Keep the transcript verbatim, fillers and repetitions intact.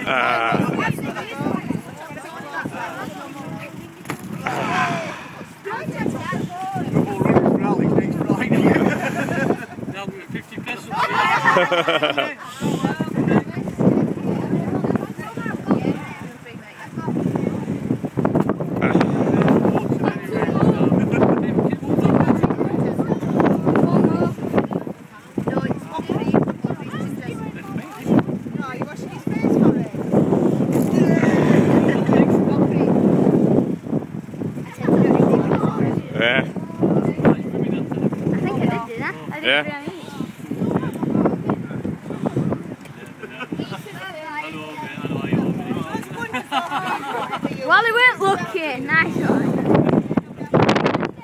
Ah. Yeah. I think I did do that. I did Yeah. really. Well, he weren't looking. Nice one.